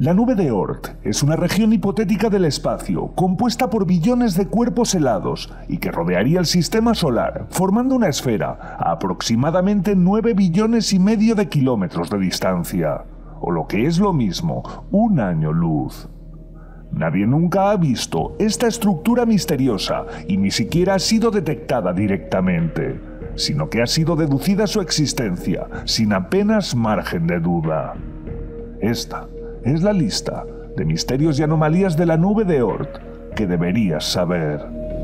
La nube de Oort es una región hipotética del espacio, compuesta por billones de cuerpos helados y que rodearía el sistema solar, formando una esfera a aproximadamente 9 billones y medio de kilómetros de distancia, o lo que es lo mismo, un año luz. Nadie nunca ha visto esta estructura misteriosa y ni siquiera ha sido detectada directamente, sino que ha sido deducida su existencia sin apenas margen de duda. Esta es la lista de misterios y anomalías de la nube de Oort que deberías saber.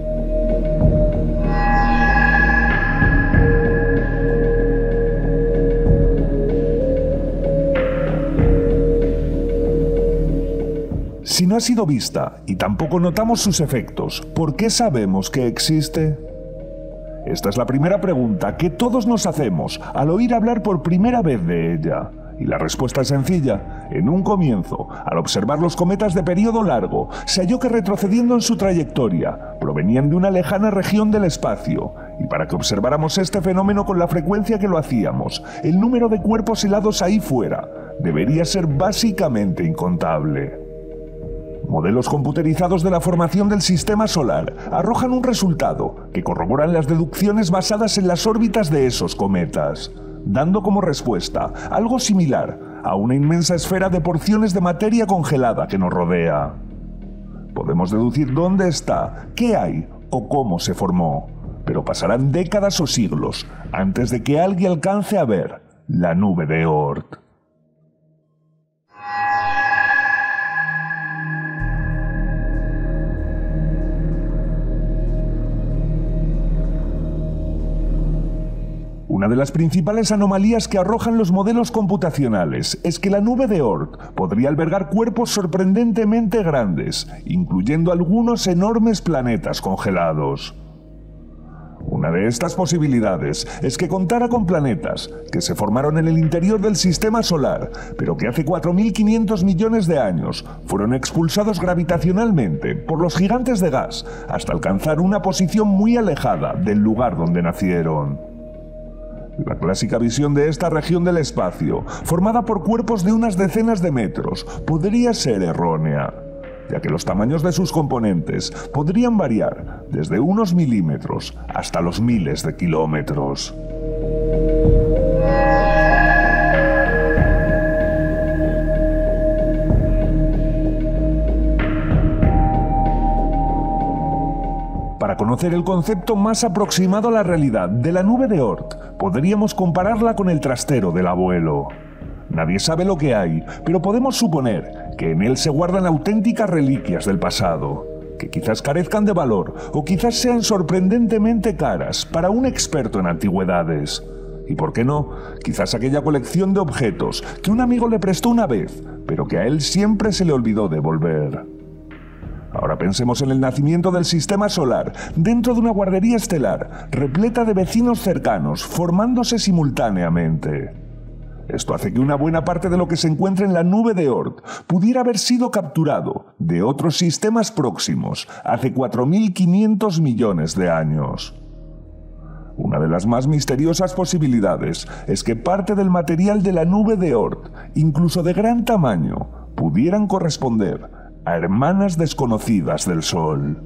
Si no ha sido vista y tampoco notamos sus efectos, ¿por qué sabemos que existe? Esta es la primera pregunta que todos nos hacemos al oír hablar por primera vez de ella. Y la respuesta es sencilla. En un comienzo, al observar los cometas de periodo largo, se halló que retrocediendo en su trayectoria, provenían de una lejana región del espacio, y para que observáramos este fenómeno con la frecuencia que lo hacíamos, el número de cuerpos helados ahí fuera debería ser básicamente incontable. Modelos computerizados de la formación del sistema solar arrojan un resultado que corroboran las deducciones basadas en las órbitas de esos cometas, dando como respuesta algo similar a una inmensa esfera de porciones de materia congelada que nos rodea. Podemos deducir dónde está, qué hay o cómo se formó, pero pasarán décadas o siglos antes de que alguien alcance a ver la nube de Oort. Una de las principales anomalías que arrojan los modelos computacionales es que la nube de Oort podría albergar cuerpos sorprendentemente grandes, incluyendo algunos enormes planetas congelados. Una de estas posibilidades es que contara con planetas que se formaron en el interior del sistema solar, pero que hace 4.500 millones de años fueron expulsados gravitacionalmente por los gigantes de gas hasta alcanzar una posición muy alejada del lugar donde nacieron. La clásica visión de esta región del espacio, formada por cuerpos de unas decenas de metros, podría ser errónea, ya que los tamaños de sus componentes podrían variar desde unos milímetros hasta los miles de kilómetros. Para conocer el concepto más aproximado a la realidad de la nube de Oort, podríamos compararla con el trastero del abuelo. Nadie sabe lo que hay, pero podemos suponer que en él se guardan auténticas reliquias del pasado, que quizás carezcan de valor o quizás sean sorprendentemente caras para un experto en antigüedades. Y por qué no, quizás aquella colección de objetos que un amigo le prestó una vez, pero que a él siempre se le olvidó devolver. Ahora pensemos en el nacimiento del sistema solar dentro de una guardería estelar repleta de vecinos cercanos formándose simultáneamente. Esto hace que una buena parte de lo que se encuentra en la nube de Oort pudiera haber sido capturado de otros sistemas próximos hace 4.500 millones de años. Una de las más misteriosas posibilidades es que parte del material de la nube de Oort, incluso de gran tamaño, pudieran corresponder a hermanas desconocidas del Sol.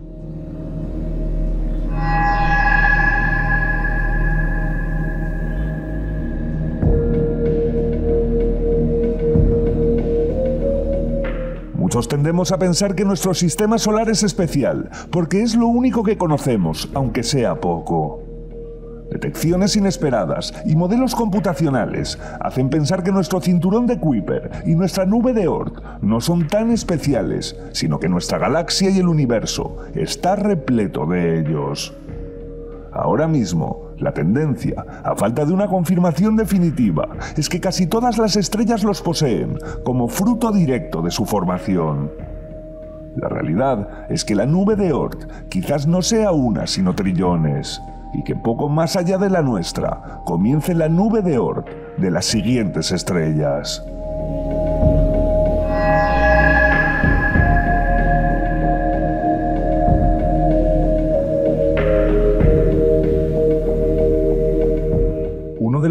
Muchos tendemos a pensar que nuestro sistema solar es especial, porque es lo único que conocemos, aunque sea poco. Detecciones inesperadas y modelos computacionales hacen pensar que nuestro cinturón de Kuiper y nuestra nube de Oort no son tan especiales, sino que nuestra galaxia y el universo está repleto de ellos. Ahora mismo, la tendencia, a falta de una confirmación definitiva, es que casi todas las estrellas los poseen, como fruto directo de su formación. La realidad es que la nube de Oort quizás no sea una, sino trillones, y que poco más allá de la nuestra comience la nube de Oort de las siguientes estrellas.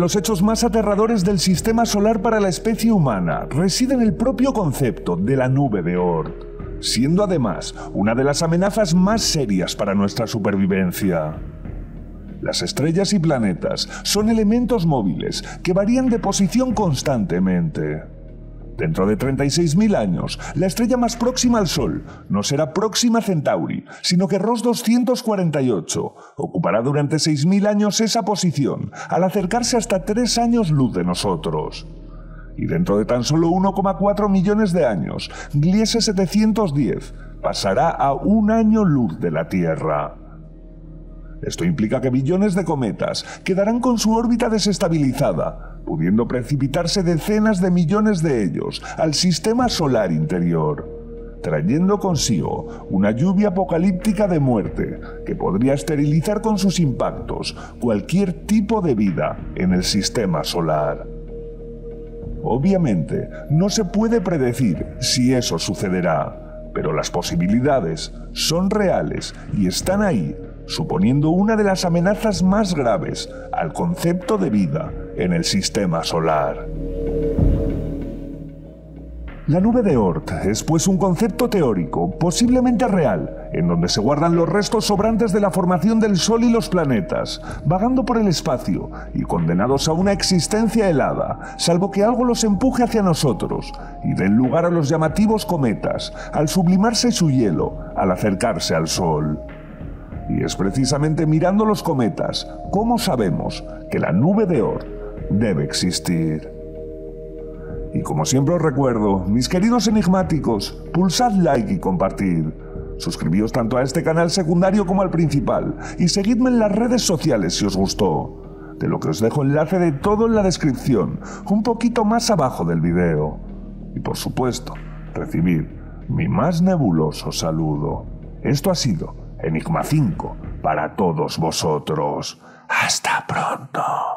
los hechos más aterradores del sistema solar para la especie humana reside en el propio concepto de la nube de Oort, siendo además una de las amenazas más serias para nuestra supervivencia. Las estrellas y planetas son elementos móviles que varían de posición constantemente. Dentro de 36.000 años, la estrella más próxima al Sol no será Próxima Centauri, sino que Ross 248 ocupará durante 6.000 años esa posición, al acercarse hasta 3 años luz de nosotros. Y dentro de tan solo 1,4 millones de años, Gliese 710 pasará a 1 año luz de la Tierra. Esto implica que billones de cometas quedarán con su órbita desestabilizada, pudiendo precipitarse decenas de millones de ellos al sistema solar interior, trayendo consigo una lluvia apocalíptica de muerte que podría esterilizar con sus impactos cualquier tipo de vida en el sistema solar. Obviamente, no se puede predecir si eso sucederá, pero las posibilidades son reales y están ahí, suponiendo una de las amenazas más graves al concepto de vida en el sistema solar. La nube de Oort es pues un concepto teórico, posiblemente real, en donde se guardan los restos sobrantes de la formación del Sol y los planetas, vagando por el espacio y condenados a una existencia helada, salvo que algo los empuje hacia nosotros y den lugar a los llamativos cometas, al sublimarse su hielo, al acercarse al Sol. Y es precisamente mirando los cometas cómo sabemos que la nube de Oort debe existir. Y como siempre os recuerdo, mis queridos enigmáticos, pulsad like y compartid. Suscribíos tanto a este canal secundario como al principal y seguidme en las redes sociales si os gustó, de lo que os dejo enlace de todo en la descripción, un poquito más abajo del video. Y por supuesto, recibid mi más nebuloso saludo. Esto ha sido Enigma 5 para todos vosotros. ¡Hasta pronto!